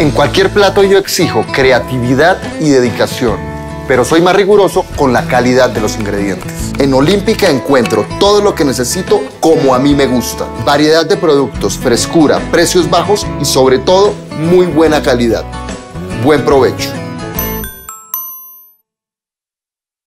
En cualquier plato yo exijo creatividad y dedicación, pero soy más riguroso con la calidad de los ingredientes. En Olímpica encuentro todo lo que necesito como a mí me gusta. Variedad de productos, frescura, precios bajos y sobre todo muy buena calidad. Buen provecho.